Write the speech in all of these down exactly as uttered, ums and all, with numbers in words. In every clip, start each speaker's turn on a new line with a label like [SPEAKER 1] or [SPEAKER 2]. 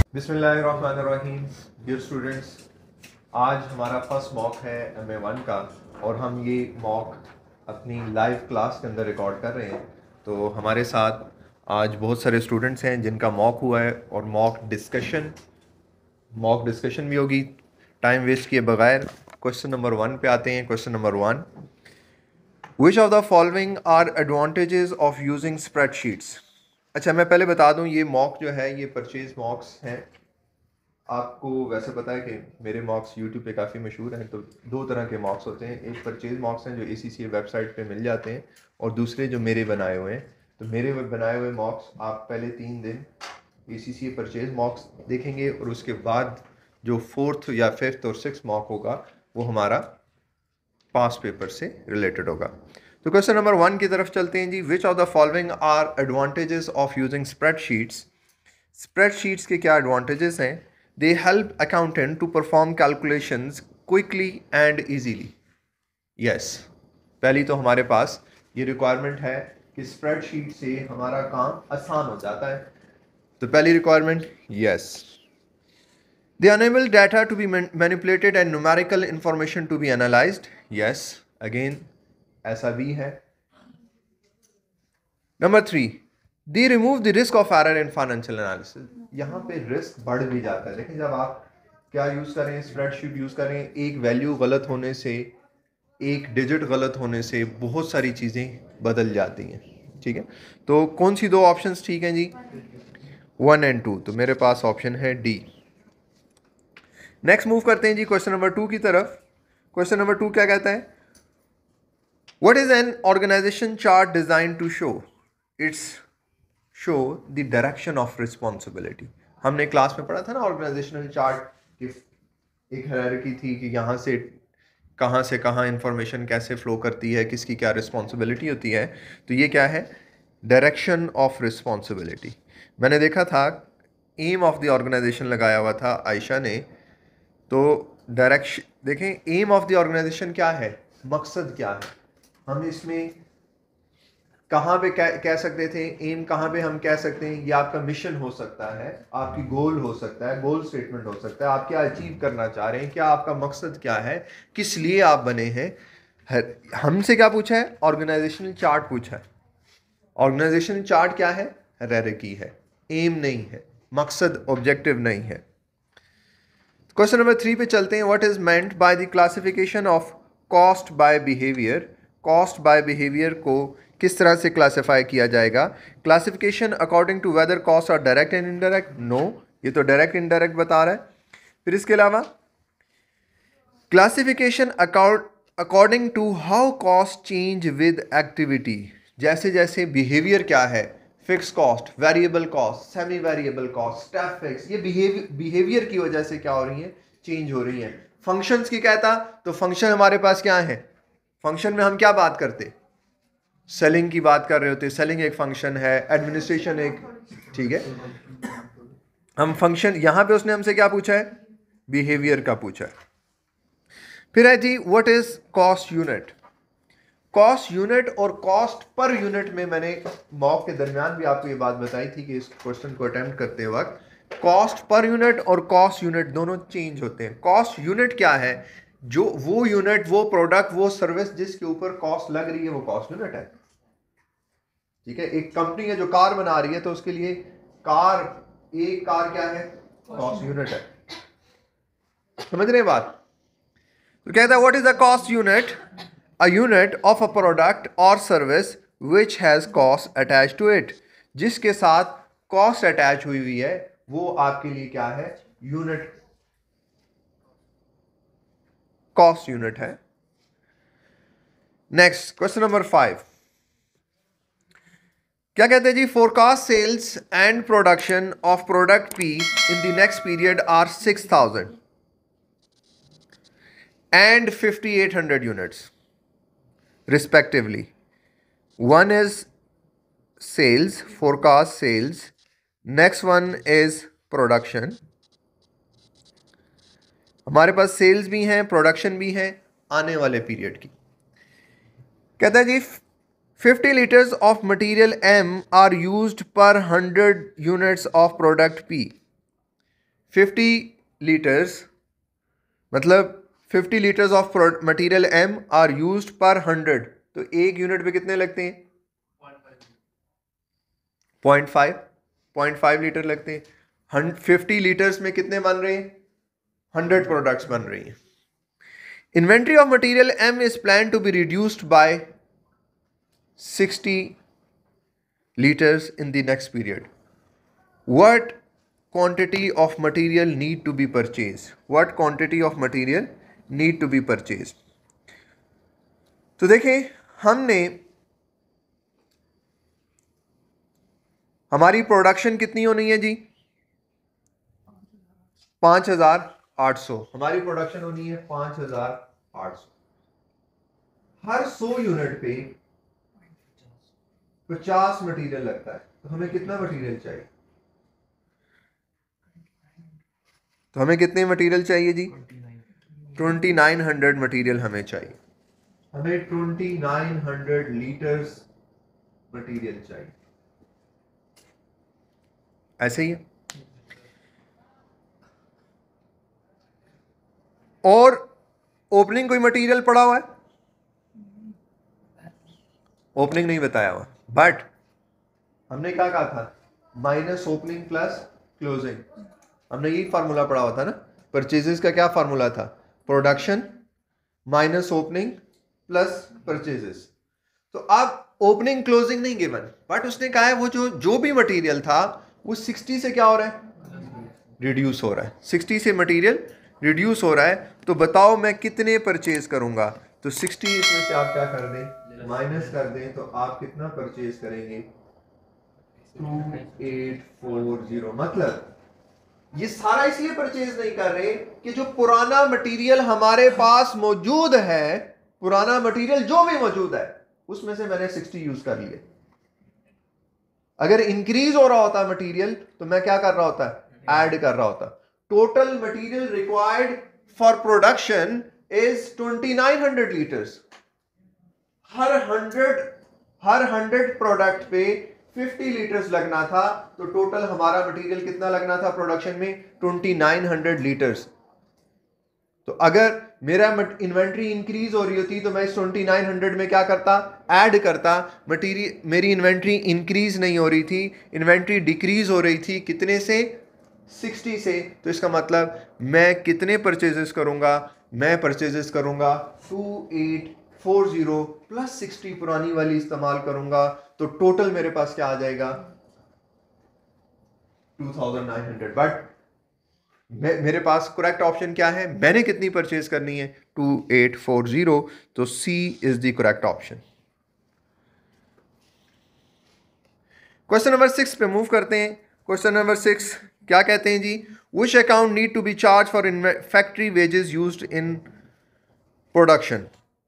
[SPEAKER 1] बिस्मिल्लाहिर्रहमानिर्रहीम। Dear students, आज हमारा फर्स्ट मॉक है एम ए वन का और हम ये मॉक अपनी लाइव क्लास के अंदर रिकॉर्ड कर रहे हैं। तो हमारे साथ आज बहुत सारे स्टूडेंट्स हैं जिनका मॉक हुआ है और मॉक डिस्कशन मॉक डिस्कशन भी होगी। टाइम वेस्ट किए बगैर क्वेश्चन नंबर वन पे आते हैं। Question number one, which of the following are advantages of using spreadsheets. अच्छा, मैं पहले बता दूं, ये मॉक जो है ये परचेज मॉक्स हैं। आपको वैसे पता है कि मेरे मॉक्स यूट्यूब पे काफ़ी मशहूर हैं। तो दो तरह के मॉक्स होते हैं, एक परचेज मॉक्स हैं जो ए सी सी वेबसाइट पे मिल जाते हैं, और दूसरे जो मेरे बनाए हुए हैं। तो मेरे बनाए हुए मॉक्स आप पहले तीन दिन ए सी सी परचेज मॉक्स देखेंगे और उसके बाद जो फोर्थ या फिफ्थ और सिक्स मॉक होगा वो हमारा पास पेपर से रिलेटेड होगा। तो क्वेश्चन नंबर वन की तरफ चलते हैं जी। Which of the following are advantages of using spreadsheets. Spreadsheets के क्या एडवांटेजेस हैं? They help accountant to perform calculations quickly and easily. Yes, पहली तो हमारे पास ये रिक्वायरमेंट है कि स्प्रेडशीट से हमारा काम आसान हो जाता है। तो पहली requirement, yes. They enable data to be manipulated and numerical information to be analyzed. Yes, again ऐसा भी है। Number three, they remove the risk of error in financial analysis. यहाँ पे रिस्क बढ़ भी जाता है। देखिए, जब आप क्या यूज़ करें, स्प्रेडशीट यूज़ करें, एक वैल्यू गलत होने से, एक डिजिट गलत होने से बहुत सारी चीज़ें बदल जाती हैं। ठीक है, तो कौन सी दो ऑप्शंस ठीक हैं जी? One and two. तो मेरे पास ऑप्शन है डी। नेक्स्ट मूव करते हैं जी क्वेश्चन नंबर टू की तरफ। क्वेश्चन नंबर टू क्या कहता है? What is an organisation chart design to show? Its show the direction of responsibility. हमने क्लास में पढ़ा था ना ऑर्गेनाइजेशनल चार्ट की एक हायरार्की थी कि यहाँ से कहाँ से कहाँ इंफॉर्मेशन कैसे फ्लो करती है, किसकी क्या रिस्पॉन्सिबिलिटी होती है। तो ये क्या है? Direction of responsibility. मैंने देखा था एम ऑफ द ऑर्गेनाइजेशन लगाया हुआ था आयशा ने। तो डायरेक्शन देखें, एम ऑफ द ऑर्गेनाइजेशन क्या है, मकसद क्या है। हम इसमें कहाँ पे कह, कह सकते थे एम, कहाँ पे हम कह सकते हैं ये आपका मिशन हो सकता है, आपकी गोल हो सकता है, गोल स्टेटमेंट हो सकता है। आप क्या अचीव करना चाह रहे हैं, क्या आपका मकसद क्या है, किस लिए आप बने हैं। हमसे क्या पूछा है? ऑर्गेनाइजेशनल चार्ट पूछा है। ऑर्गेनाइजेशनल चार्ट क्या है? हायरार्की है, एम नहीं है, मकसद ऑब्जेक्टिव नहीं है। क्वेश्चन नंबर थ्री पे चलते हैं। What is meant by the classification of cost by behaviour. Cost by behaviour को किस तरह से क्लासिफाई किया जाएगा? Classification according to whether cost are direct and indirect. No, ये तो डायरेक्ट इनडायरेक्ट बता रहा है। फिर इसके अलावा classification according to how cost change with activity. जैसे जैसे बिहेवियर क्या है, fix cost, variable cost, semi variable cost, step fix, ये बिहेवियर बिहेवियर की वजह से क्या हो रही है? चेंज हो रही है। फंक्शंस की कहता तो फंक्शन हमारे पास क्या है? फंक्शन में हम क्या बात करते? सेलिंग की बात कर रहे होते। सेलिंग एक फंक्शन है, एडमिनिस्ट्रेशन एक। ठीक है, हम फंक्शन, यहां पे उसने हमसे क्या पूछा है? बिहेवियर का पूछा है। फिर है जी, what is cost unit. Cost unit और कॉस्ट पर यूनिट में मैंने मॉक के दरमियान भी आपको ये बात बताई थी कि इस क्वेश्चन को अटेम्प्ट करते वक्त कॉस्ट पर यूनिट और कॉस्ट यूनिट दोनों चेंज होते हैं। कॉस्ट यूनिट क्या है? जो वो यूनिट, वो प्रोडक्ट, वो सर्विस जिसके ऊपर कॉस्ट लग रही है वो कॉस्ट यूनिट है। ठीक है, एक कंपनी है जो कार बना रही है तो उसके लिए कार, एक कार क्या है? कॉस्ट यूनिट है। समझ रहे हैं बात? तो कहता है what is the cost unit? A unit of a product or service which has cost attached to it। जिसके साथ cost attach हुई हुई है वो आपके लिए क्या है? यूनिट, कॉस्ट यूनिट है। नेक्स्ट क्वेश्चन नंबर फाइव क्या कहते हैं जी? Forecast sales and production of product P in the next period are six thousand and fifty eight hundred units respectively. One is sales, forecast sales. Next one is production. हमारे पास sales भी हैं, production भी है आने वाले period की। कहता है जी fifty litres of material M are used per hundred units of product P. Fifty litres मतलब fifty litres of material M are used per hundred, तो एक यूनिट पे कितने लगते हैं? Point five point five litre लगते हैं। फिफ्टी लीटर्स में कितने बन रहे हैं? हंड्रेड प्रोडक्ट्स बन रही हैं। Inventory of material M is plan to be reduced by sixty litres in the next period. What quantity of material need to be purchased? What quantity of material need to be purchased? तो देखें, हमने हमारी production कितनी होनी है जी? पांच हजार आठ सौ। हमारी प्रोडक्शन होनी है पांच हजार आठ सौ। हर सौ यूनिट पे पचास मटेरियल लगता है, तो हमें कितना मटेरियल चाहिए? तो हमें कितने मटेरियल चाहिए जी? ट्वेंटी नाइन हंड्रेड मटेरियल हमें चाहिए। हमें twenty nine hundred litres material चाहिए। ऐसे ही है। और ओपनिंग कोई मटेरियल पड़ा हुआ है? ओपनिंग नहीं बताया हुआ, बट हमने क्या कहा था? Minus opening plus closing. हमने यही फार्मूला पढ़ा हुआ था ना। परचेजेस का क्या फार्मूला था? Production minus opening plus purchases. तो अब ओपनिंग क्लोजिंग नहीं गिवन, बट उसने कहा है वो जो जो भी मटेरियल था वो सिक्सटी से क्या हो रहा है? रिड्यूस हो रहा है। सिक्सटी से मटेरियल रिड्यूस हो रहा है। तो बताओ मैं कितने परचेज करूंगा? तो सिक्सटी इसमें से आप क्या कर दें? माइनस कर दें, तो आप कितना परचेज करेंगे? Two eight four zero. मतलब ये सारा इसलिए परचेज नहीं कर रहे कि जो पुराना मटेरियल हमारे पास मौजूद है, पुराना मटेरियल जो भी मौजूद है उसमें से मैंने सिक्सटी यूज कर लिए। अगर इंक्रीज हो रहा होता मटेरियल तो मैं क्या कर रहा होता? ऐड कर रहा होता। Total material required for production is twenty nine hundred litres. हर हंड्रेड हर हंड्रेड प्रोडक्ट पे फिफ्टी लीटर्स लगना था, तो टोटल हमारा मटेरियल कितना लगना था प्रोडक्शन में? Twenty nine hundred litres. तो अगर मेरा इन्वेंट्री इंक्रीज हो रही होती तो मैं इस ट्वेंटी नाइन हंड्रेड में क्या करता? ऐड करता। मटेरियल मेरी इन्वेंट्री इंक्रीज नहीं हो रही थी, इन्वेंट्री डिक्रीज हो रही थी। कितने से? सिक्सटी से। तो इसका मतलब मैं कितने परचेजेस करूंगा? मैं परचेजेस करूंगा two eight four zero plus sixty पुरानी वाली इस्तेमाल करूंगा, तो टोटल मेरे पास क्या आ जाएगा? Two thousand nine hundred. But मेरे पास करेक्ट ऑप्शन क्या है? मैंने कितनी परचेज करनी है? Two eight four zero. तो C is the correct option. Question number six पे मूव करते हैं। क्वेश्चन नंबर सिक्स क्या कहते हैं जी? Which account need to be charge for factory wages used in production?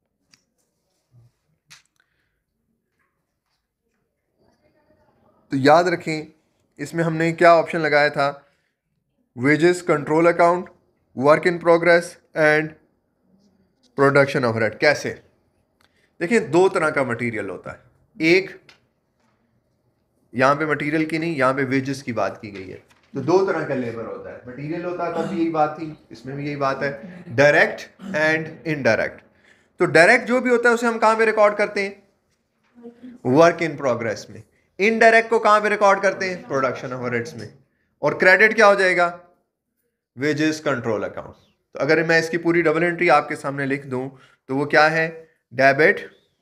[SPEAKER 1] तो याद रखें, इसमें हमने क्या ऑप्शन लगाया था? Wages control account, work in progress and production overhead. कैसे? देखिए, दो तरह का मटेरियल होता है। एक, यहां पे मटेरियल की नहीं, यहां पे वेजेस की बात की गई है। तो दो तरह का लेबर होता है। मटेरियल होता है, तब भी यही बात थी, इसमें भी यही बात है, डायरेक्ट एंड इनडायरेक्ट। तो डायरेक्ट जो भी होता है उसे हम कहां पे रिकॉर्ड करते हैं? वर्क इन प्रोग्रेस में। इनडायरेक्ट को कहां पे रिकॉर्ड करते हैं? प्रोडक्शन ओवरहेड्स में। और क्रेडिट क्या हो जाएगा? Wages control account. तो अगर मैं इसकी पूरी डबल एंट्री आपके सामने लिख दूं तो वो क्या है? Debit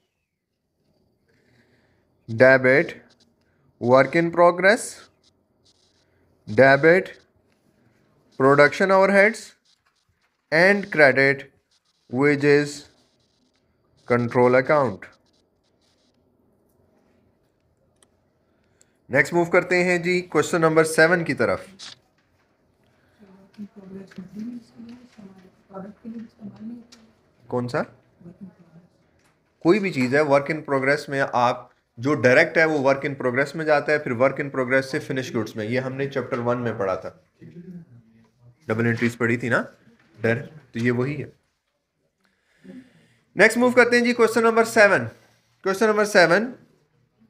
[SPEAKER 1] debit work in progress, debit production overheads and credit wages control account. Next move करते हैं जी क्वेश्चन नंबर सेवन की तरफ। कौन सा? कोई भी चीज़ है वर्क इन प्रोग्रेस में, आप जो डायरेक्ट है वो वर्क इन प्रोग्रेस में जाता है, फिर वर्क इन प्रोग्रेस से फिनिश गुड्स में। ये हमने चैप्टर वन में पढ़ा था, डबल एंट्रीज पढ़ी थी ना डायरेक्ट, तो ये वही है। नेक्स्ट मूव करते हैं जी question number seven. Question number seven,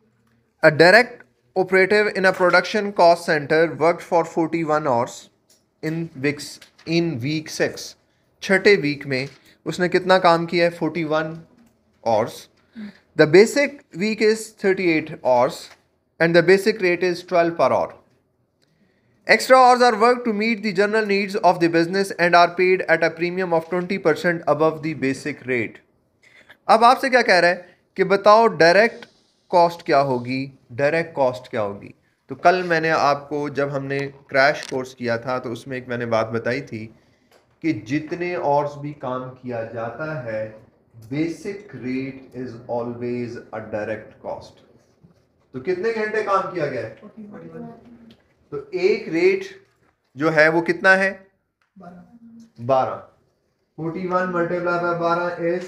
[SPEAKER 1] a direct operative in a production cost center worked for forty-one hours. In weeks in week six, छठे वीक में उसने कितना काम किया है? Forty one hours. The basic week is thirty eight hours and the basic rate is twelve per hour. Extra hours are worked to meet the general needs of the business and are paid at a premium of twenty percent above the basic rate. अब आपसे क्या कह रहा है कि बताओ direct cost क्या होगी, डायरेक्ट कॉस्ट क्या होगी. तो कल मैंने आपको जब हमने क्रैश कोर्स किया था तो उसमें एक मैंने बात बताई थी कि जितने आवर्स भी काम किया जाता है, basic rate is always a direct cost. तो कितने घंटे काम किया गया है? तो एक रेट जो है वो कितना है? बारह. फोर्टी वन मल्टीप्लाई बाय बारह is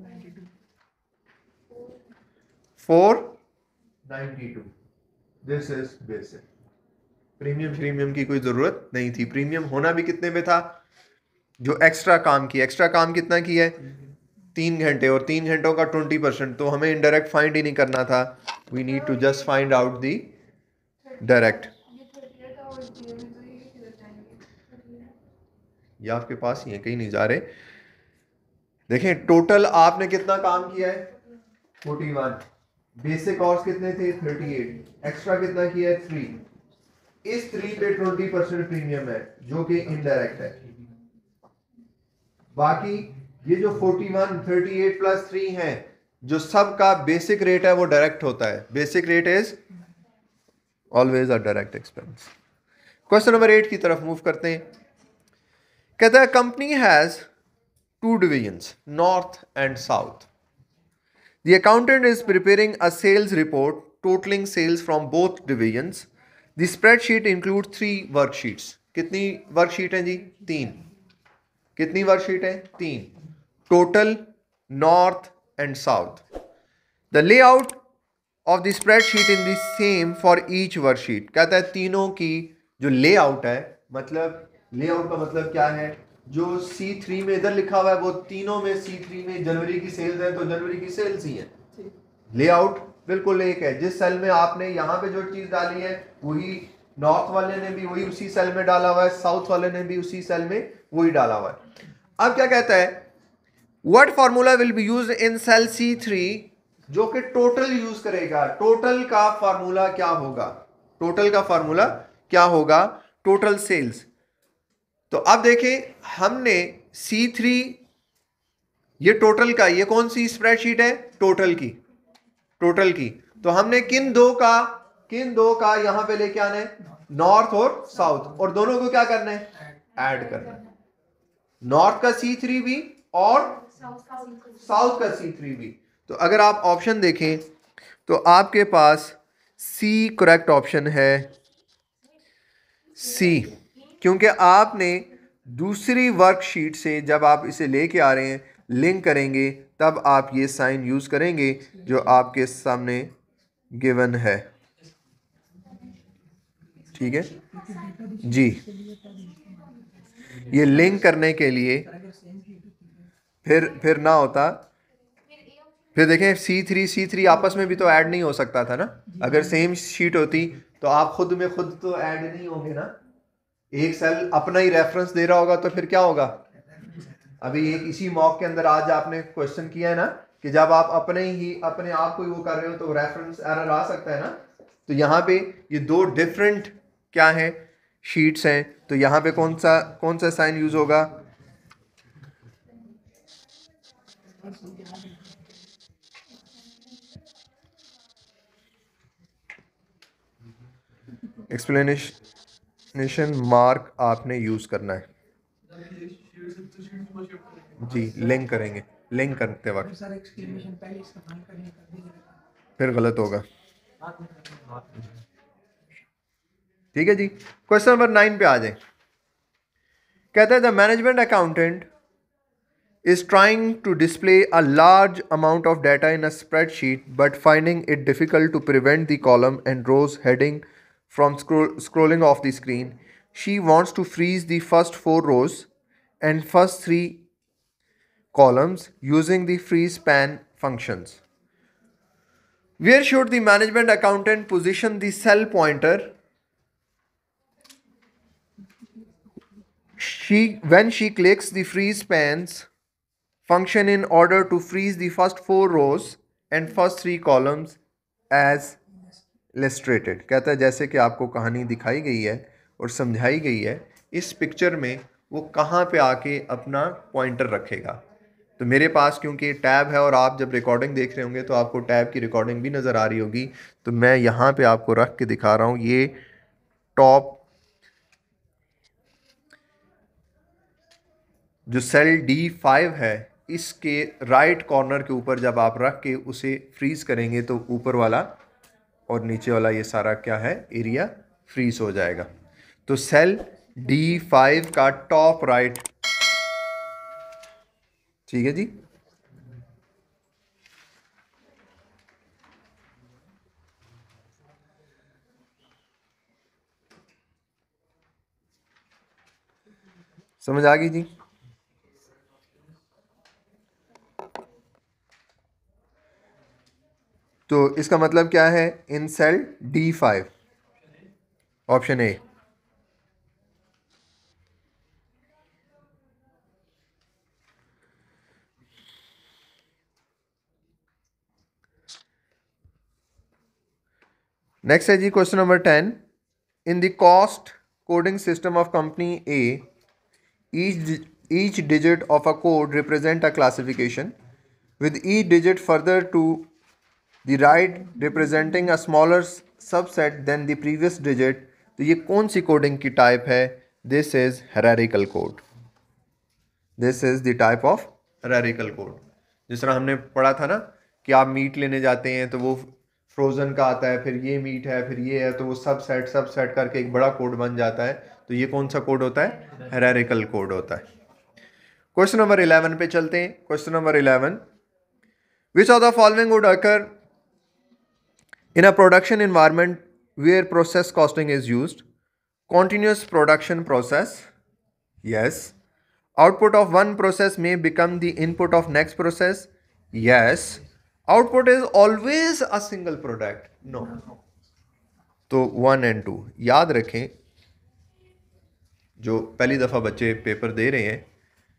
[SPEAKER 1] four ninety two. This is basic. Premium premium की कोई जरूरत नहीं थी. प्रीमियम होना भी कितने पे था? जो एक्स्ट्रा काम किया. एक्स्ट्रा काम कितना किया है? तीन घंटे, और तीन घंटों का ट्वेंटी परसेंट. तो हमें इनडायरेक्ट फाइंड ही नहीं करना था. We need to just find out the direct. ये आपके पास ही है, कहीं नहीं जा रहे. देखें टोटल आपने कितना काम किया है? Forty one. बेसिक आवर्स कितने थे? Thirty eight. एक्स्ट्रा कितना किया है? थ्री. इस थ्री पे ट्वेंटी परसेंट प्रीमियम है जो कि इनडायरेक्ट है. बाकी ये जो forty one, thirty eight plus three हैं, जो सब का बेसिक रेट है वो डायरेक्ट होता है. Basic rate is always a direct expense. Question number eight की तरफ मूव करते हैं. कहता है company has two divisions, north and south. The accountant is preparing a sales report totalling sales from both divisions. The spreadsheet include three worksheets. कितनी worksheet हैं जी? तीन. कितनी वर्कशीट है? तीन. Total, north and south. The layout of the spreadsheet in the same for each worksheet. कहता है तीनों की जो लेआउट है, मतलब लेआउट का मतलब क्या है? जो सी थ्री में इधर लिखा हुआ है वो तीनों में सी थ्री में जनवरी की सेल्स है तो जनवरी की सेल्स ही है. लेआउट बिल्कुल एक है. जिस सेल में आपने यहाँ पे जो चीज डाली है वही नॉर्थ वाले ने भी वही उसी सेल में डाला हुआ है, साउथ वाले ने भी उसी सेल में वही डाला हुआ है. अब क्या कहता है? What formula will be used in cell C three, जो कि टोटल यूज करेगा. टोटल का फार्मूला क्या होगा? टोटल का फार्मूला क्या होगा? Total sales. तो अब देखें हमने सी थ्री, ये टोटल का, ये कौन सी स्प्रेडशीट है? टोटल की. टोटल की. तो हमने किन दो का किन दो का यहां पे लेके आना है? नॉर्थ और साउथ. और दोनों को क्या करना है? ऐड करना है. नॉर्थ का सी थ्री भी और साउथ का सी थ्री भी. तो अगर आप ऑप्शन देखें तो आपके पास सी करेक्ट ऑप्शन है. सी, क्योंकि आपने दूसरी वर्कशीट से जब आप इसे लेके आ रहे हैं, लिंक करेंगे, तब आप ये साइन यूज करेंगे जो आपके सामने गिवन है. ठीक है जी. ये लिंक करने के लिए फिर फिर ना होता, फिर देखें सी थ्री सी थ्री आपस में भी तो ऐड नहीं हो सकता था ना. अगर सेम शीट होती तो आप खुद में खुद तो ऐड नहीं होंगे ना. एक सेल अपना ही रेफरेंस दे रहा होगा तो फिर क्या होगा? अभी एक इसी मॉक के अंदर आज आपने क्वेश्चन किया है ना कि जब आप अपने ही अपने आप को ही वो कर रहे हो तो रेफरेंस एरर आ सकता है ना. तो यहाँ पे ये दो डिफरेंट क्या है? शीट्स हैं. तो यहाँ पे कौन सा कौन सा साइन यूज होगा? एक्सप्लेनेशन मार्क आपने यूज करना है जी. लिंक करेंगे, लिंक करते वक्त फिर गलत होगा. ठीक है जी. क्वेश्चन नंबर नाइन पे आ जाए. कहता है the management accountant is trying to display a large amount of data in a spreadsheet but finding it difficult to prevent the column and rows heading from scroll- scrolling off the screen. She wants to freeze the first four rows and first three columns using the freeze span functions. Where should the management accountant position the cell pointer she when she clicks the freeze pans function in order to freeze the first four rows and first three columns as illustrated। कहता है जैसे कि आपको कहानी दिखाई गई है और समझाई गई है, इस पिक्चर में वो कहाँ पे आके अपना पॉइंटर रखेगा। तो मेरे पास क्योंकि टैब है और आप जब रिकॉर्डिंग देख रहे होंगे तो आपको टैब की रिकॉर्डिंग भी नज़र आ रही होगी, तो मैं यहाँ पे आपको रख के दिखा रहा हूँ। ये टॉप जो सेल डी फाइव है, इसके राइट कॉर्नर के ऊपर जब आप रख के उसे फ्रीज करेंगे तो ऊपर वाला और नीचे वाला ये सारा क्या है, एरिया फ्रीज हो जाएगा। तो सेल डी फाइव का टॉप राइट, ठीक है जी। समझ आ गई जी। तो इसका मतलब क्या है, in cell D five, option A. Next है जी question number ten. In the cost coding system of company A, each each digit of a code represent a classification with each digit further to the right representing a smaller subset than the previous digit। तो ये कौन सी coding की type है? This is hierarchical code। This is the type of hierarchical code। जिस तरह हमने पढ़ा था ना कि आप मीट लेने जाते हैं तो वो फ्रोजन का आता है, फिर ये मीट है, फिर ये है, तो वो सब सेट सब सेट करके एक बड़ा कोड बन जाता है। तो ये कौन सा कोड होता है? hierarchical कोड होता है। क्वेश्चन नंबर इलेवन पे चलते हैं। Question number eleven, which of the following would occur in a production environment where process costing is used? Continuous production process, yes. Output of one process में become the input of next process, yes. Output is always a single product, no. तो one and two याद रखें। जो पहली दफ़ा बच्चे paper दे रहे हैं,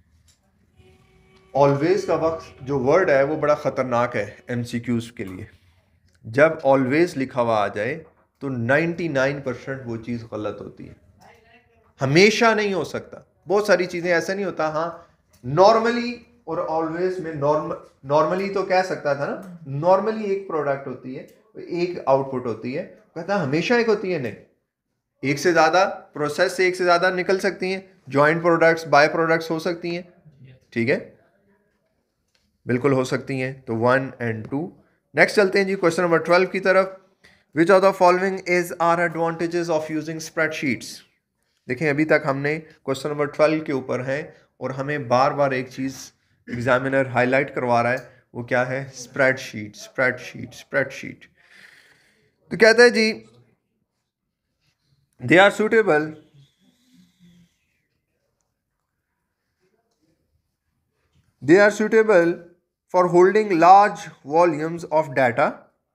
[SPEAKER 1] ऑलवेज का वक्त जो वर्ड है वो बड़ा ख़तरनाक है एमसीक्यूज के लिए। जब ऑलवेज लिखा हुआ आ जाए तो निन्यानवे परसेंट वो चीज़ गलत होती है। हमेशा नहीं हो सकता, बहुत सारी चीज़ें ऐसा नहीं होता। हाँ, नॉर्मली और ऑलवेज में नॉर्मल नॉर्मली तो कह सकता था ना, नॉर्मली एक प्रोडक्ट होती है, एक आउटपुट होती है। कहता हमेशा एक होती है, नहीं। एक से ज़्यादा प्रोसेस से एक से ज़्यादा निकल सकती हैं, जॉइंट प्रोडक्ट्स, बाय प्रोडक्ट्स हो सकती हैं, ठीक है, बिल्कुल हो सकती हैं। तो वन एंड टू। नेक्स्ट चलते हैं जी क्वेश्चन नंबर ट्वेल्व की तरफ। Which of the following is are advantages of using spreadsheets? देखें अभी तक हमने क्वेश्चन नंबर ट्वेल्व के ऊपर हैं और हमें बार बार एक चीज़ एग्जामिनर हाईलाइट करवा रहा है, वो क्या है? Spreadsheet, spreadsheet, spreadsheet. तो कहता है जी they are suitable they are suitable for holding large volumes of data.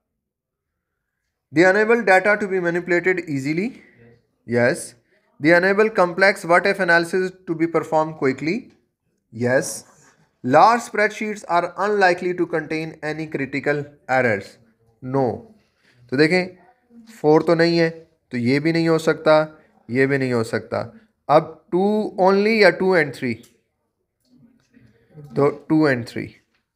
[SPEAKER 1] They enable data to be manipulated easily, yes. They enable complex what if analysis to be performed quickly, yes. Large spreadsheets are unlikely to contain any critical errors, no। तो देखें four तो नहीं है, तो ये भी नहीं हो सकता, ये भी नहीं हो सकता। अब टू ओनली या टू एंड थ्री? तो two and three,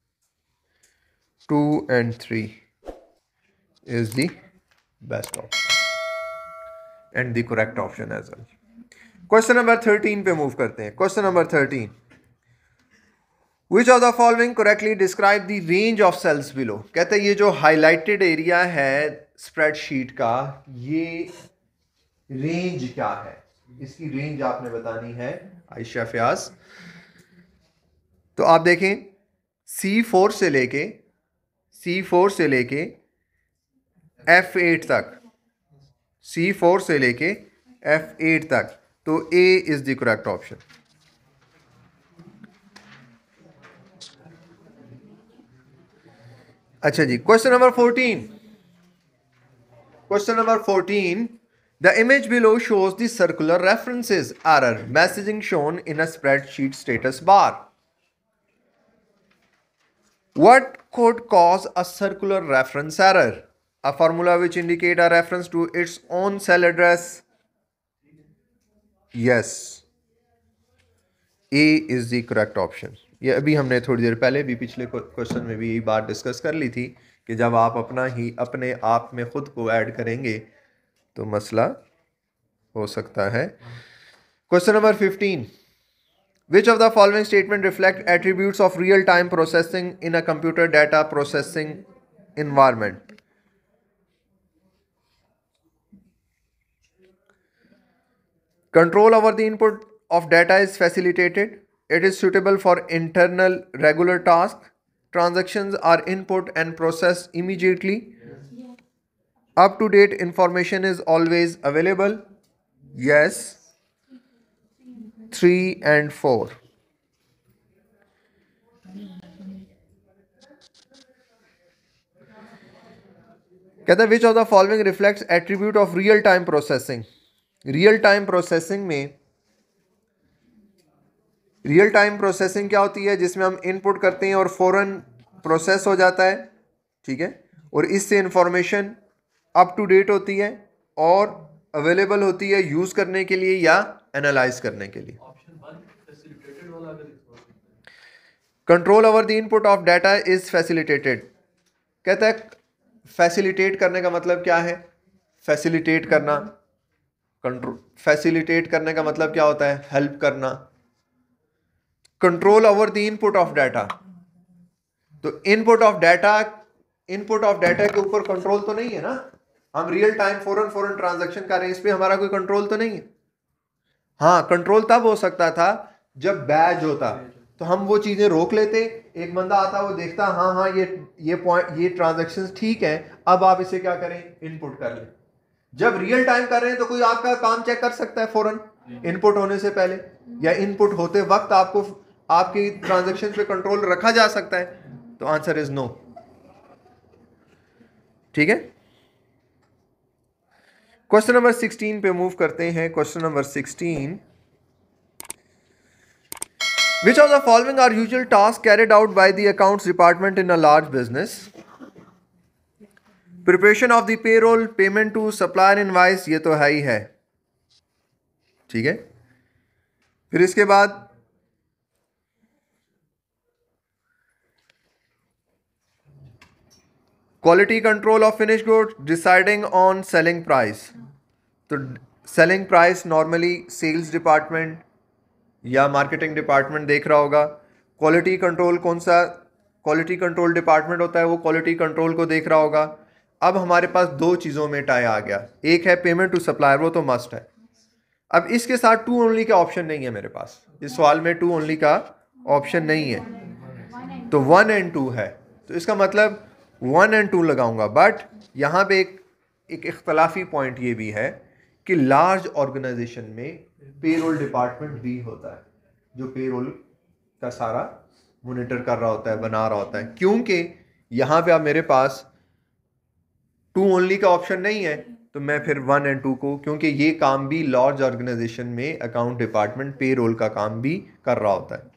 [SPEAKER 1] two and three is the best option and the correct option as well. Question number thirteen पे मूव करते हैं। Question number thirteen, which of the following correctly describe the range of cells below? कहते हैं ये जो highlighted area है spreadsheet का, ये रेंज क्या है? इसकी रेंज आपने बतानी है आयशा फयाज। तो आप देखें सी फोर से लेके सी फोर से लेके एफ एट तक, सी फोर से लेके एफ एट तक, तो A is the correct option. अच्छा जी question number fourteen. Question number fourteen, The image below shows the circular references error messaging shown in a spreadsheet status bar. What could cause a circular reference error? A formula which indicate a reference to its own cell address. Yes, A is the correct option. ये अभी हमने थोड़ी देर पहले भी पिछले question में भी यही बात डिस्कस कर ली थी कि जब आप अपना ही अपने आप में खुद को ऐड करेंगे तो मसला हो सकता है. Question number fifteen. Which of the following statement reflect attributes of real-time processing in a computer data processing environment? Control over the input of data is facilitated. It is suitable for internal regular tasks. Transactions are input and processed immediately. Up-to-date information is always available. Yes. Three and four. कहता है which of the following reflects attribute of real time processing? Real time processing में real time processing क्या होती है? जिसमें हम input करते हैं और फौरन प्रोसेस हो जाता है, ठीक है, और इससे इंफॉर्मेशन अप टू डेट होती है और अवेलेबल होती है यूज करने के लिए या एनालाइज करने के लिए. Control over the input of data is facilitated. कहता है फैसिलिटेट करने का मतलब क्या है? फैसिलिटेट करना, कंट्रोल फैसिलिटेट करने का मतलब क्या होता है? हेल्प करना. Control over the input of data, तो input of data input of data के ऊपर कंट्रोल तो नहीं है ना. हम रियल टाइम फौरन फौरन ट्रांजैक्शन कर रहे हैं, इस पे हमारा कोई कंट्रोल तो नहीं है. हाँ, कंट्रोल तब हो सकता था जब बैज होता, तो हम वो चीजें रोक लेते. एक बंदा आता, वो देखता हाँ हाँ ये ये पॉइंट ये ट्रांजैक्शंस ठीक है, अब आप इसे क्या करें? इनपुट कर लें. जब रियल टाइम कर रहे हैं तो कोई आपका काम चेक कर सकता है फौरन इनपुट होने से पहले, या इनपुट होते वक्त आपको आपकी ट्रांजैक्शन पे कंट्रोल रखा जा सकता है. तो आंसर इज नो. ठीक है, क्वेश्चन नंबर सिक्सटीन पे मूव करते हैं. Question number sixteen. Which of the following are usual tasks carried out by the accounts department in a large business? Preparation of the payroll, payment to supplier invoice, ये तो है ही है, ठीक है. फिर इसके बाद quality control of finish goods, deciding on selling price. तो selling price normally sales department या मार्केटिंग डिपार्टमेंट देख रहा होगा. क्वालिटी कंट्रोल कौन सा क्वालिटी कंट्रोल डिपार्टमेंट होता है, वो क्वालिटी कंट्रोल को देख रहा होगा. अब हमारे पास दो चीज़ों में टाई आ गया. एक है पेमेंट टू सप्लायर, वो तो मस्ट है. अब इसके साथ टू ओनली का ऑप्शन नहीं है मेरे पास. इस सवाल में टू ओनली का ऑप्शन नहीं है, तो वन एंड टू है. तो इसका मतलब वन एंड टू लगाऊंगा. बट यहाँ पे एक एक इख्तलाफी पॉइंट ये भी है कि लार्ज ऑर्गेनाइजेशन में पेरोल डिपार्टमेंट भी होता है जो पेरोल का सारा मॉनिटर कर रहा होता है, बना रहा होता है. क्योंकि यहाँ पे अब मेरे पास टू ओनली का ऑप्शन नहीं है, तो मैं फिर वन एंड टू को, क्योंकि ये काम भी लार्ज ऑर्गेनाइजेशन में अकाउंट डिपार्टमेंट पेरोल का काम भी कर रहा होता है.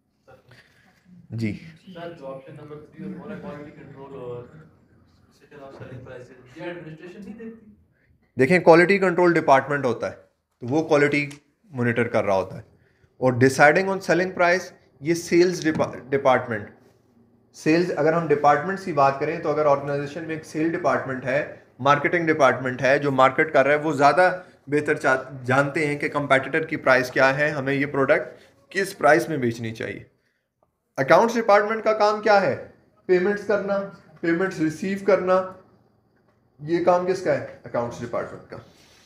[SPEAKER 1] जी
[SPEAKER 2] सर, जो ऑप्शन नंबर थ्री और फोर है, क्वालिटी कंट्रोल और सेटल ऑफ सेलिंग प्राइसेस, ये एडमिनिस्ट्रेशन नहीं देखती?
[SPEAKER 1] देखें, क्वालिटी कंट्रोल डिपार्टमेंट होता है तो वो क्वालिटी मॉनिटर कर रहा होता है, और डिसाइडिंग ऑन सेलिंग प्राइस ये सेल्स डिपार्टमेंट. सेल्स, अगर हम डिपार्टमेंट्स की बात करें तो अगर ऑर्गेनाइजेशन में एक सेल डिपार्टमेंट है, मार्केटिंग डिपार्टमेंट है जो मार्केट कर रहा है, वो ज़्यादा बेहतर जानते हैं कि कंपैटिटर की प्राइस क्या है, हमें ये प्रोडक्ट किस प्राइस में बेचनी चाहिए. अकाउंट्स डिपार्टमेंट का काम क्या है? पेमेंट्स करना, पेमेंट्स रिसीव करना. ये काम किसका है? अकाउंट्स डिपार्टमेंट का.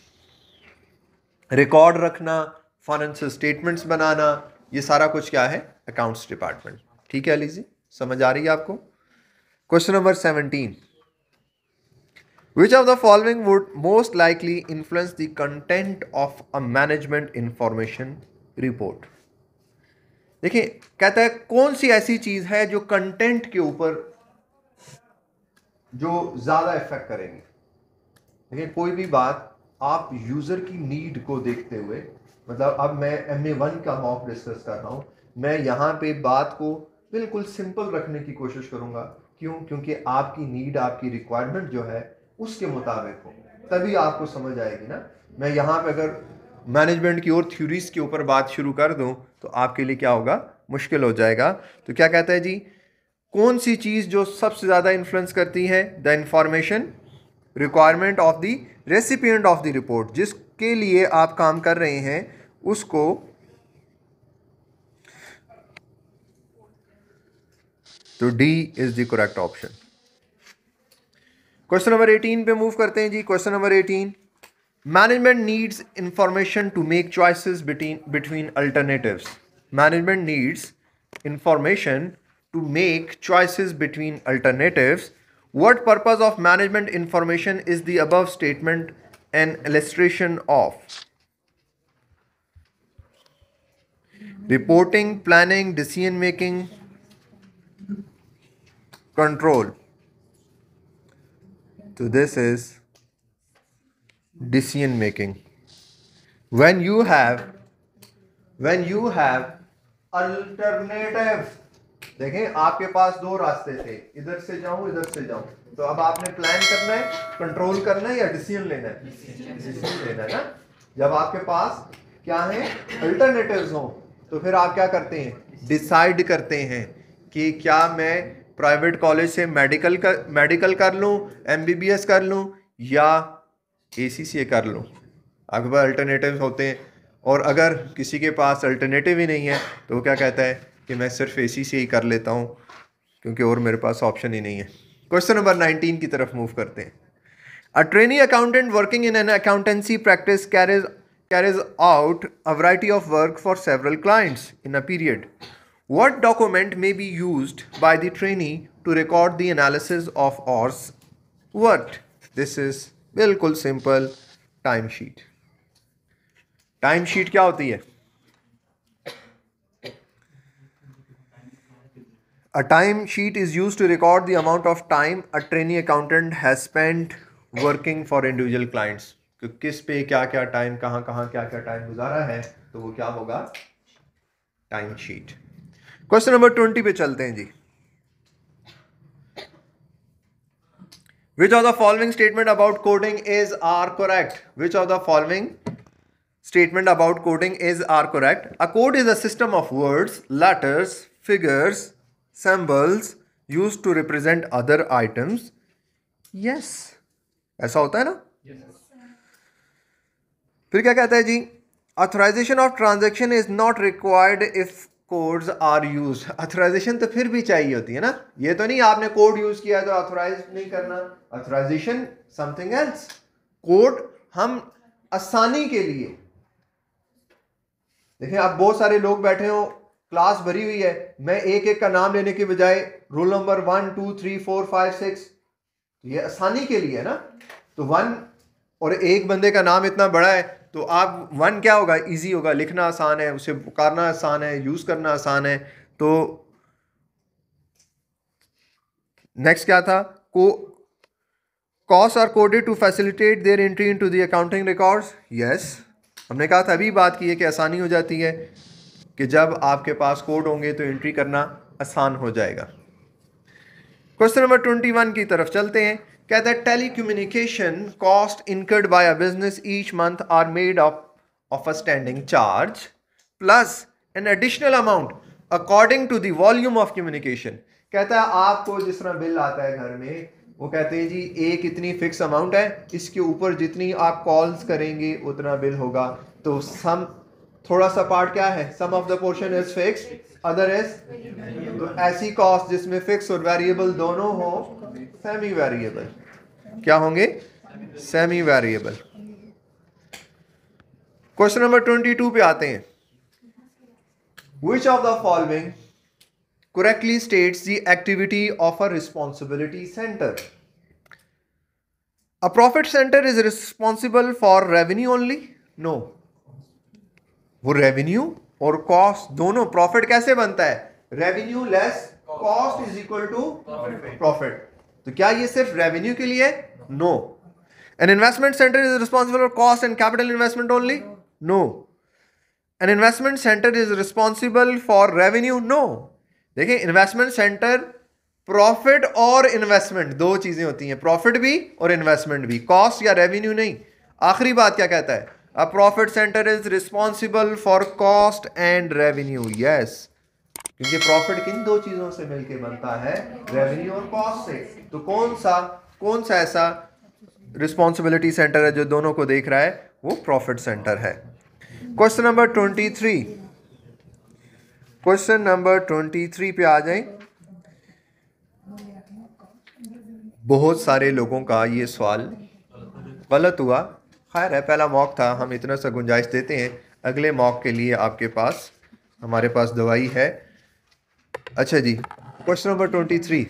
[SPEAKER 1] रिकॉर्ड रखना, फाइनेंशियल स्टेटमेंट्स बनाना, ये सारा कुछ क्या है? Accounts department. ठीक है अली जी, समझ आ रही है आपको? Question number seventeen. Which of the following would most likely influence the content of a management information report? देखिए, कहता है कौन सी ऐसी चीज है जो कंटेंट के ऊपर जो ज्यादा इफेक्ट करेंगे. देखिए, कोई भी बात आप यूजर की नीड को देखते हुए, मतलब अब मैं एम ए वन का मॉक डिस्कस कर रहा हूँ, मैं यहाँ पे बात को बिल्कुल सिंपल रखने की कोशिश करूँगा। क्यों? क्योंकि आपकी नीड, आपकी रिक्वायरमेंट जो है उसके मुताबिक हो, तभी आपको समझ आएगी ना। मैं यहाँ पे अगर मैनेजमेंट की और थ्योरीज के ऊपर बात शुरू कर दूँ तो आपके लिए क्या होगा, मुश्किल हो जाएगा। तो क्या कहता है जी, कौन सी चीज़ जो सबसे ज़्यादा इन्फ्लुएंस करती है? The information requirement of the recipient of the report, जिसके लिए आप काम कर रहे हैं उसको तो D is the correct option. Question number eighteen पे मूव करते हैं जी। Question number eighteen, management needs information to make choices between between alternatives. Management needs information to make choices between alternatives. What purpose of management information is the above statement an illustration of? Reporting, planning, decision making, control. So this is decision making. When you have when you have alternative, देखें आपके पास दो रास्ते थे, इधर से जाऊं इधर से जाऊं, तो अब आपने प्लान करना है, कंट्रोल करना है या डिसीजन लेना है? डिसीजन लेना है ना। जब आपके पास क्या है, अल्टरनेटिव्स हो, तो फिर आप क्या करते हैं, डिसाइड करते हैं कि क्या मैं प्राइवेट कॉलेज से मेडिकल कर मेडिकल कर लूं, एमबीबीएस कर लूं या एसीसीए कर लूं। आपके पास अल्टरनेटिव्स होते हैं, और अगर किसी के पास अल्टरनेटिव ही नहीं है तो वो क्या कहता है कि मैं सिर्फ एसी से ही कर लेता हूँ, क्योंकि और मेरे पास ऑप्शन ही नहीं है। क्वेश्चन नंबर नाइनटीन की तरफ मूव करते हैं। A trainee accountant working in an accountancy practice carries carries out a variety of work for several clients in a period. What document may be used by the trainee to record the analysis of hours work? This is बिल्कुल simple, time sheet. Time sheet क्या होती है? A time sheet is used to record the amount of time a trainee accountant has spent working for individual clients. कि किस पे क्या क्या time, कहाँ कहाँ क्या क्या टाइम गुजारा है, तो वो क्या होगा, time sheet. Question number twenty पे चलते हैं जी। Which of the following statement about coding is are correct? Which of the following statement about coding is are correct? A code is a system of words, letters, figures, symbols used to represent other items. Yes, ऐसा होता है ना। फिर क्या कहता है जी, authorization of transaction is not required if codes are used. authorization तो फिर भी चाहिए होती है ना, ये तो नहीं आपने कोड यूज किया तो ऑथोराइज नहीं करना। authorization something else. कोड हम आसानी के लिए, देखिए आप बहुत सारे लोग बैठे हो, क्लास भरी हुई है, मैं एक एक का नाम लेने के बजाय roll number one two three four five six, ये आसानी के लिए है ना। तो वन और एक बंदे का नाम इतना बड़ा है तो आप वन क्या होगा, इजी होगा, लिखना आसान है, उसे पुकारना आसान है, यूज करना आसान है। तो नेक्स्ट क्या था, को cost are coded to facilitate their entry into the accounting records. Yes, हमने कहा था, अभी बात की है कि आसानी हो जाती है कि जब आपके पास कोड होंगे तो एंट्री करना आसान हो जाएगा। क्वेश्चन नंबर ट्वेंटी वन की तरफ चलते हैं। कहता है telecommunication cost incurred by a business each month are made up of a standing charge plus an additional amount according to the volume of communication. कहता है आपको जिस तरह बिल आता है घर में, वो कहते हैं जी एक इतनी फिक्स अमाउंट है, इसके ऊपर जितनी आप कॉल्स करेंगे उतना बिल होगा। तो सम थोड़ा सा पार्ट क्या है, some of the portion is fixed, other is, तो ऐसी कॉस्ट जिसमें फिक्स और वेरिएबल दोनों हो, सेमी वेरिएबल क्या होंगे, semi variable. Question number twenty two पे आते हैं। Which of the following correctly states the activity of a responsibility center? A profit center is responsible for revenue only? No. वो revenue और cost दोनों, profit कैसे बनता है, revenue less cost is equal to profit. तो क्या ये सिर्फ रेवेन्यू के लिए है? No. An investment center is responsible for cost and capital investment only? No. An investment center is responsible for revenue? No. देखिए इन्वेस्टमेंट सेंटर प्रॉफिट और investment दो चीजें होती हैं, प्रॉफिट भी और इन्वेस्टमेंट भी, कॉस्ट या रेवेन्यू नहीं। आखिरी बात क्या कहता है? A profit centre is responsible for cost and revenue. Yes, क्योंकि प्रॉफिट किन दो चीजों से मिलकर बनता है? रेवेन्यू और कॉस्ट से। तो कौन सा कौन सा ऐसा रिस्पॉन्सिबिलिटी सेंटर है जो दोनों को देख रहा है? वो प्रॉफिट सेंटर है। Question number twenty three question number twenty three पे आ जाएं। बहुत सारे लोगों का ये सवाल गलत हुआ, खैर है पहला मॉक था, हम इतना सा गुंजाइश देते हैं, अगले मॉक के लिए आपके पास हमारे पास दवाई है। अच्छा जी, question number twenty three,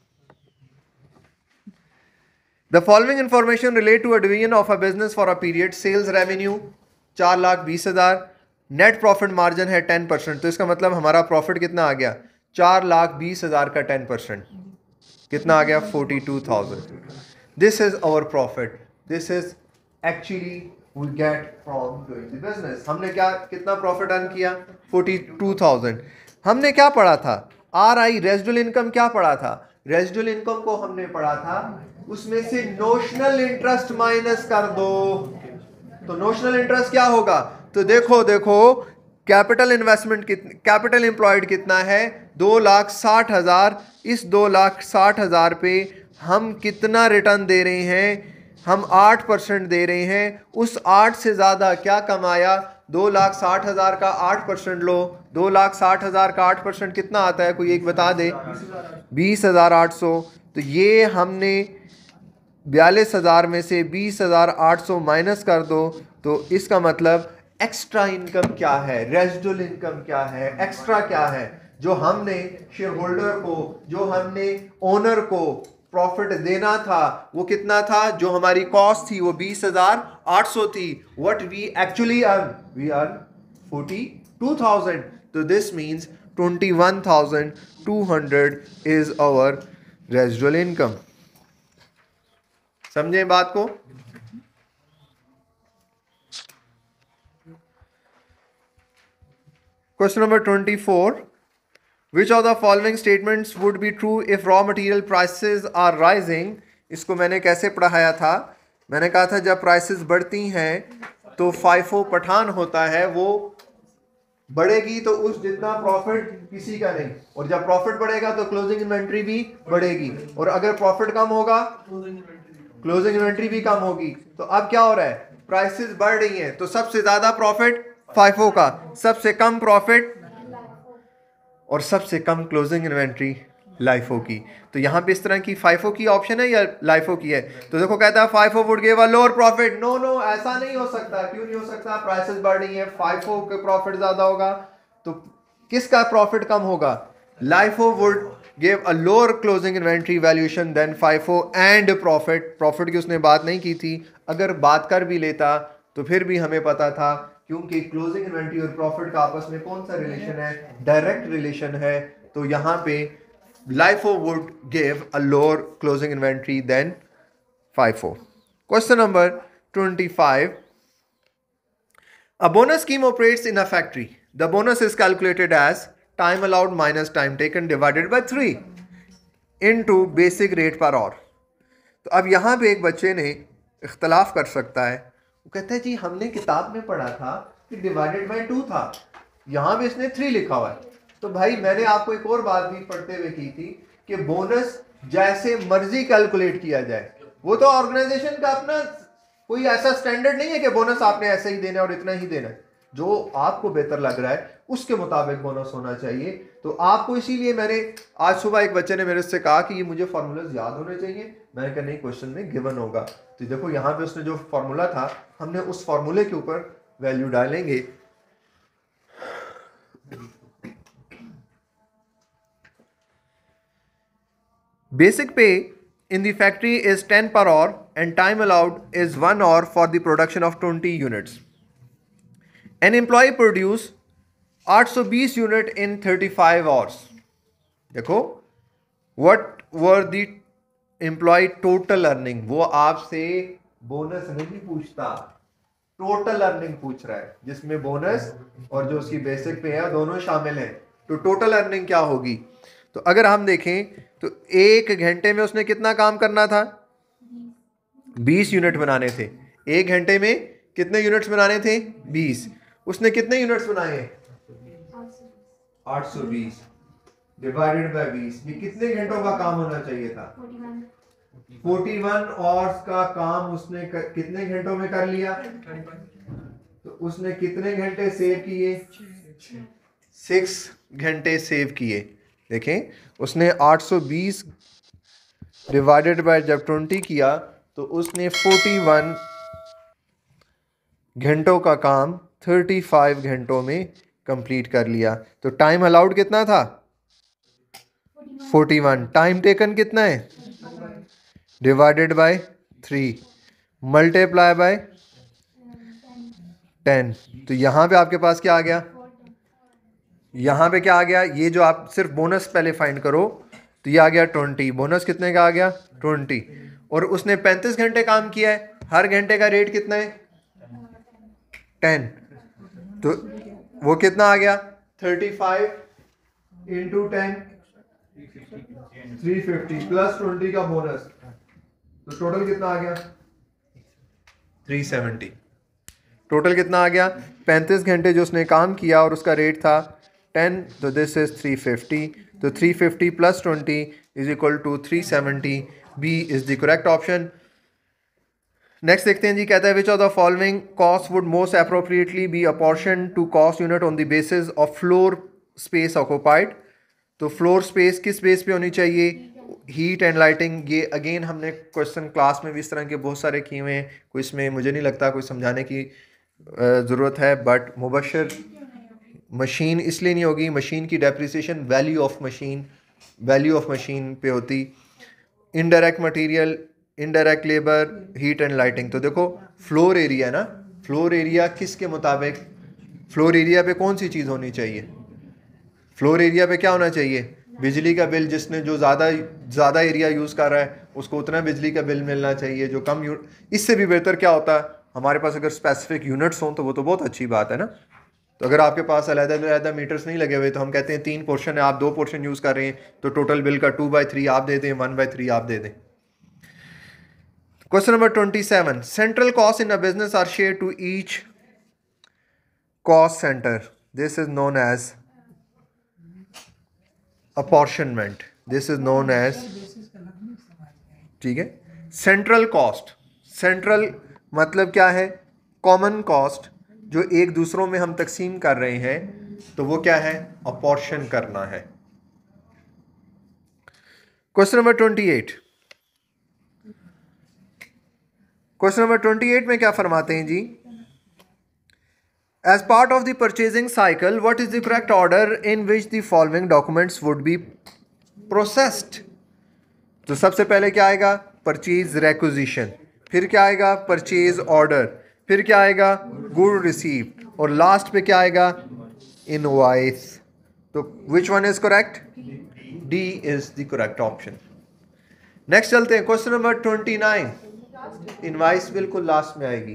[SPEAKER 1] the following information relate to a division of a business for a period. Sales revenue चार लाख बीस हजार, नेट प्रॉफिट मार्जिन है टेन परसेंट। तो इसका मतलब हमारा प्रॉफिट कितना आ गया? चार लाख बीस हजार का टेन परसेंट कितना आ गया? Forty two thousand. This is our profit, this is actually we get from doing the business. हमने क्या कितना प्रॉफिट अर्न किया? Forty two thousand. हमने क्या पढ़ा था? आर आई रेजिडुअल इनकम क्या पढ़ा था? रेजिडुअल इनकम को हमने पढ़ा था, उसमें से नोशनल इंटरेस्ट माइनस कर दो। तो नोशनल इंटरेस्ट क्या होगा? तो देखो देखो कैपिटल इन्वेस्टमेंट कितने, कैपिटल एम्प्लॉयड कितना है? दो लाख साठ हजार। इस दो लाख साठ हजार पे हम कितना रिटर्न दे रहे हैं? हम आठ परसेंट दे रहे हैं। उस आठ से ज्यादा क्या कमाया? दो लाख साठ हजार का आठ परसेंट लो, दो लाख साठ हजार का आठ परसेंट कितना आता है? कोई एक बता दे। बीस हजार आठ सौ। तो ये हमने बयालीस हजार में से बीस हजार आठ सौ माइनस कर दो, तो इसका मतलब एक्स्ट्रा इनकम क्या है? रेजिडुअल इनकम क्या है? एक्स्ट्रा क्या है? जो हमने शेयर होल्डर को, जो हमने ओनर को प्रॉफिट देना था वो कितना था? जो हमारी कॉस्ट थी वो बीस हजार आठ सौ थी। What we actually earn? We earn forty two thousand. तो this means twenty one thousand two hundred is our residual income. समझे बात को? Question number twenty four, which of the following statements would be true if raw material prices are rising. इसको मैंने कैसे पढ़ाया था? मैंने कहा था जब प्राइसेस बढ़ती हैं तो फाइफो पठान होता है, वो बढ़ेगी तो उस जितना प्रॉफिट किसी का नहीं, और जब प्रॉफिट बढ़ेगा तो क्लोजिंग इन्वेंट्री भी बढ़ेगी, और अगर प्रॉफिट कम होगा क्लोजिंग इन्वेंट्री भी कम होगी। तो अब क्या हो रहा है? प्राइसेस बढ़ रही हैं तो सबसे ज्यादा प्रॉफिट फाइफो का, सबसे कम प्रॉफिट और सबसे कम क्लोजिंग इन्वेंट्री लाइफो की। तो यहाँ पे इस तरह की फाइफो की ऑप्शन है या लाइफो की है? तो देखो कहता है FIFO would give a lower profit. No no, ऐसा नहीं हो सकता। क्यों नहीं हो सकता? प्राइसेस बढ़ रही है, फाइफो का प्रॉफिट ज्यादा होगा, तो किसका प्रॉफिट कम होगा? LIFO would give a lower closing inventory valuation than FIFO and profit. Profit की उसने बात नहीं की थी, अगर बात कर भी लेता तो फिर भी हमें पता था, क्योंकि क्लोजिंग इन्वेंट्री और प्रॉफिट का आपस में कौन सा रिलेशन है? डायरेक्ट रिलेशन है। तो यहाँ पे LIFO would give a lower closing inventory than FIFO. Question number twenty five, a bonus scheme operates in a factory. The bonus is calculated as time allowed minus time taken divided by three into basic rate per hour. तो अब यहाँ पे एक बच्चे ने इख्तलाफ कर सकता है, वो कहता है जी हमने किताब में पढ़ा था कि डिवाइडेड बाय टू था, यहाँ भी इसने थ्री लिखा हुआ है। तो भाई मैंने आपको एक और बात भी पढ़ते हुए की थी कि बोनस जैसे मर्जी कैलकुलेट किया जाए, वो तो ऑर्गेनाइजेशन का अपना कोई ऐसा स्टैंडर्ड नहीं है कि बोनस आपने ऐसे ही देना और इतना ही देना है। जो आपको बेहतर लग रहा है उसके मुताबिक बोनस होना चाहिए। तो आपको इसीलिए मैंने आज सुबह एक बच्चे ने मेरे से कहा कि ये मुझे फार्मूलाज याद होने चाहिए। मैंने कहा नहीं, क्वेश्चन में गिवन होगा। तो देखो यहाँ पे उसने जो फार्मूला था, हमने उस फार्मूले के ऊपर वैल्यू डालेंगे। बेसिक पे in the factory is ten per hour and time allowed is one hour for the production of twenty units. An employee produce eight hundred twenty unit in thirty-five hours. देखो what were the employee total earning, वो आपसे bonus नहीं पूछता, total earning पूछ रहा है, जिसमें bonus और जो उसकी बेसिक पे है दोनों शामिल हैं। तो टोटल अर्निंग क्या होगी? तो अगर हम देखें तो एक घंटे में उसने कितना काम करना था? बीस यूनिट बनाने थे। एक घंटे में कितने यूनिट्स बनाने थे? बीस। उसने कितने यूनिट्स बनाए? आठ सौ बीस डिवाइडेड बाय बीस। ये कितने घंटों का काम होना चाहिए था? इकतालीस आवर्स का काम उसने कर, कितने घंटों में कर लिया? तो उसने कितने घंटे सेव किए? सिक्स घंटे सेव किए। देखें, उसने आठ सौ बीस डिवाइडेड बाय जब ट्वेंटी किया तो उसने इकतालीस घंटों का काम पैंतीस घंटों में कंप्लीट कर लिया। तो टाइम अलाउड कितना था? इकतालीस। टाइम टेकन कितना है? Divided by three multiply by ten. तो यहाँ पे आपके पास क्या आ गया? यहाँ पे क्या आ गया? ये जो आप सिर्फ बोनस पहले फाइंड करो तो ये आ गया ट्वेंटी। बोनस कितने का आ गया? ट्वेंटी। और उसने पैंतीस घंटे काम किया है, हर घंटे का रेट कितना है? टेन। तो वो कितना आ गया? Thirty five into ten three fifty plus twenty का बोनस, तो टोटल कितना आ गया? Three seventy. टोटल कितना आ गया? पैंतीस घंटे जो उसने काम किया और उसका रेट था टेन, तो दिस इज थ्री फिफ्टी। तो three fifty plus twenty is equal to three seventy. B is the correct option. Next देखते हैं जी, कहता है which of the following cost would most appropriately be apportion to cost unit on the basis of floor space occupied. तो floor space किस base पे होनी चाहिए? Heat and lighting. ये अगेन हमने क्वेश्चन क्लास में भी इस तरह के बहुत सारे किए हुए हैं, कोई इसमें मुझे नहीं लगता कोई समझाने की ज़रूरत है। बट मुबशर मशीन इसलिए नहीं होगी, मशीन की depreciation value of machine value of machine पे होती। Indirect material, indirect labour, heat and lighting. तो देखो फ्लोर एरिया ना, फ्लोर एरिया किसके मुताबिक? फ्लोर एरिया पे कौन सी चीज़ होनी चाहिए? फ्लोर एरिया पे क्या होना चाहिए? बिजली का बिल। जिसने जो ज़्यादा ज़्यादा एरिया यूज़ कर रहा है उसको उतना बिजली का बिल मिलना चाहिए। जो कम यू इससे भी बेहतर क्या होता है, हमारे पास अगर स्पेसिफिक यूनिट्स हों तो वो तो बहुत अच्छी बात है ना। तो अगर आपके पास अलग अलग मीटर्स नहीं लगे हुए तो हम कहते हैं तीन पोर्शन है, आप दो पोर्शन यूज़ कर रहे हैं, तो टोटल बिल का टू बाई थ्री आप दे दें, वन बाई थ्री आप दे दें। Question number twenty seven, central cost in a business are share to each cost centre. This is known as apportionment. This is known as, ठीक है, central cost. Central मतलब क्या है? कॉमन कॉस्ट जो एक दूसरों में हम तकसीम कर रहे हैं, तो वो क्या है? अपॉर्शन करना है। Question number twenty eight. Question number twenty eight में क्या फरमाते हैं जी? As part of the purchasing cycle what is the correct order in which the following documents would be processed. तो सबसे पहले क्या आएगा? Purchase requisition. फिर क्या आएगा? Purchase order. फिर क्या आएगा? Good received. और लास्ट पे क्या आएगा? इनवॉइस। तो which one is correct? D is the correct option. Next चलते हैं question number twenty nine. Invoice बिल्कुल लास्ट में आएगी,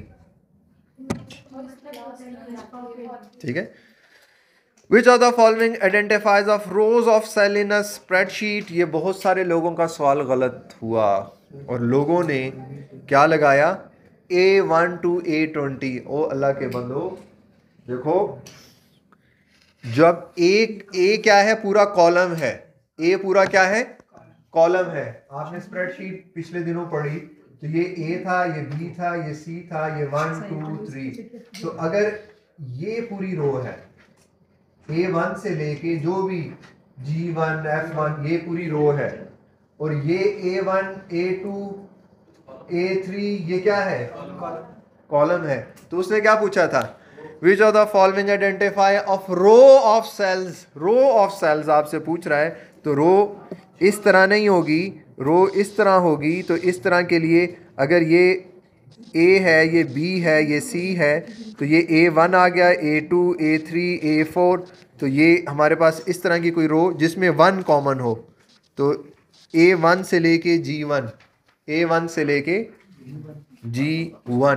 [SPEAKER 1] ठीक है। Which of the following identifies of rows of cell in a spreadsheet. ये बहुत सारे लोगों का सवाल गलत हुआ और लोगों ने क्या लगाया? A one to A twenty. ओ अल्लाह के बंदो, देखो जब एक ए क्या है? पूरा कॉलम है। ए पूरा क्या है? कॉलम है। आपने स्प्रेडशीट पिछले दिनों पढ़ी तो ये ए था, ये बी था, ये सी था, ये वन टू थ्री। तो अगर ये पूरी रो है, ए वन से लेके जो भी जी वन एफ वन, ये पूरी रो है, और ये A one A two A three ये क्या है? कॉलम है। तो उसने क्या पूछा था? Which of the following identify of row of cells. Row of cells आपसे पूछ रहा है, तो रो इस तरह नहीं होगी, रो इस तरह होगी। तो इस तरह के लिए अगर ये ए है, ये बी है, ये सी है, तो ये ए वन आ गया, A two, A three, A four. तो ये हमारे पास इस तरह की कोई रो जिसमें वन कॉमन हो, तो ए वन से लेके जी वन, ए वन से लेके G one.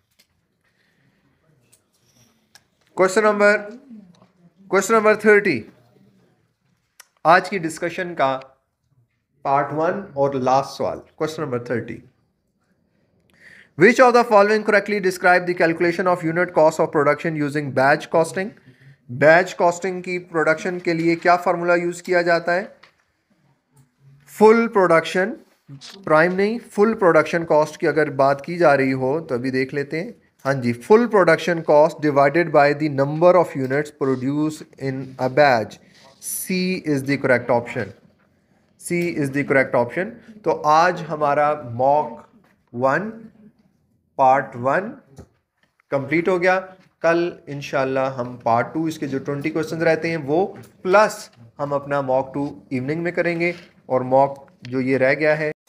[SPEAKER 1] Question number question number thirty, आज की डिस्कशन का पार्ट वन और लास्ट सवाल। Question number thirty, which of the following correctly describe the calculation of unit cost of production using batch costing. Batch costing की production के लिए क्या formula use किया जाता है? फुल प्रोडक्शन, प्राइम नहीं, फुल प्रोडक्शन कॉस्ट की अगर बात की जा रही हो तो अभी देख लेते हैं। हाँ जी, full production cost divided by the number of units produce in a batch. C is the correct option. C is the correct option. तो आज हमारा mock one part one complete हो गया। कल इंशाल्लाह हम पार्ट टू, इसके जो ट्वेंटी क्वेश्चन रहते हैं वो प्लस हम अपना मॉक टू इवनिंग में करेंगे, और मॉक जो ये रह गया है